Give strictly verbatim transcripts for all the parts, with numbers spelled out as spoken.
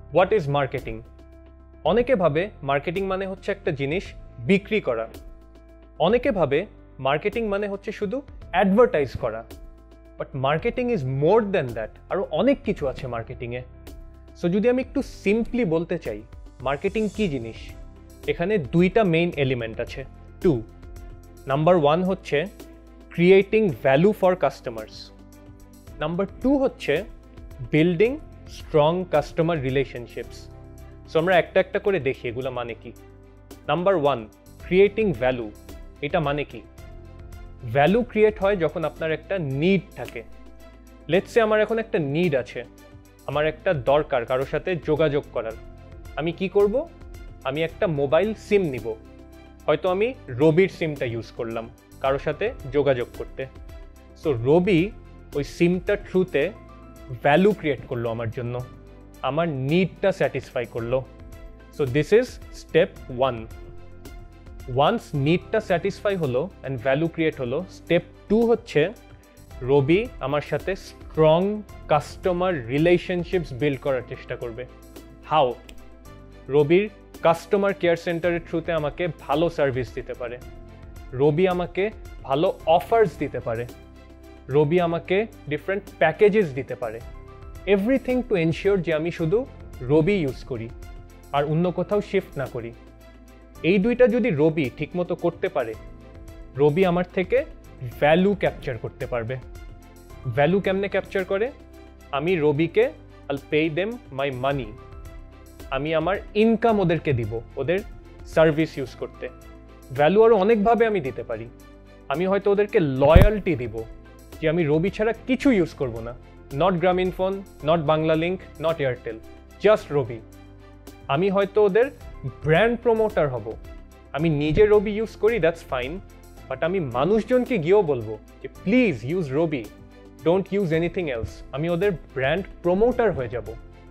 What is marketing? অনেকে ভাবে marketing মানে হচ্ছে একটা জিনিস বিক্রি করা, অনেকে ভাবে মার্কেটিং মানে হচ্ছে শুধু অ্যাডভার্টাইজ করা, but marketing is more than that. আরও অনেক কিছু আছে মার্কেটিংয়ে। সো যদি আমি একটু সিম্পলি বলতে চাই মার্কেটিং কী জিনিস, এখানে দুইটা মেইন এলিমেন্ট আছে, টু। নাম্বার ওয়ান হচ্ছে creating value for customers, number two হচ্ছে building strong customer relationships. So আমরা একটা একটা করে দেখি এগুলো মানে কি। Number one, creating value. এটা মানে কি? ভ্যালু ক্রিয়েট হয় যখন আপনার একটা নিড থাকে। লেটস সে আমার এখন একটা নিড আছে, আমার একটা দরকার কারোর সাথে যোগাযোগ করার। আমি কি করব? আমি একটা মোবাইল সিম নিব, হয়তো আমি রবির সিমটা ইউজ করলাম কারোর সাথে যোগাযোগ করতে। সো রবি ওই সিমটার থ্রুতে ভ্যালু ক্রিয়েট করলো আমার জন্য, আমার নিডটা স্যাটিসফাই করলো। So this is step one. Once নিডটা স্যাটিসফাই হলো অ্যান্ড ভ্যালু ক্রিয়েট হলো, স্টেপ টু হচ্ছে রবি আমার সাথে স্ট্রং কাস্টমার রিলেশনশিপস বিল্ড করার চেষ্টা করবে। হাউ? রবির কাস্টমার কেয়ার সেন্টারের থ্রুতে আমাকে ভালো সার্ভিস দিতে পারে, রবি আমাকে ভালো অফার্স দিতে পারে, রবি আমাকে ডিফারেন্ট প্যাকেজেস দিতে পারে, এভরিথিং টু এনশিওর যে আমি শুধু রবি ইউজ করি আর অন্য কোথাও শিফট না করি। এই দুইটা যদি রবি ঠিকমতো করতে পারে, রবি আমার থেকে ভ্যালু ক্যাপচার করতে পারবে। ভ্যালু কেমনে ক্যাপচার করে? আমি রবিকে আল পে দেম মাই মানি, আমি আমার ইনকাম ওদেরকে দিব ওদের সার্ভিস ইউজ করতে। ভ্যালু আরও অনেকভাবে আমি দিতে পারি। আমি হয়তো ওদেরকে লয়্যালটি দিব, যে আমি রবি ছাড়া কিছু ইউজ করব না, not Grameenphone, not Banglalink, not Airtel, just Robi. আমি হয়তো ওদের ব্র্যান্ড প্রমোটার হব, আমি নিজে রবি ইউজ করি, দ্যাটস ফাইন, বাট আমি মানুষজনকে গিয়েও বলবো যে please use Robi, don't use anything else. আমি ওদের ব্র্যান্ড প্রমোটার হয়ে যাব।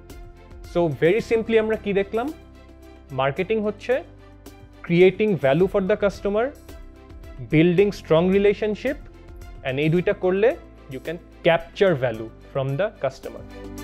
সো ভেরি সিম্পলি আমরা কি দেখলাম? মার্কেটিং হচ্ছে creating value for the customer, building strong relationship, and এই দুইটা করলে you can capture value from the customer.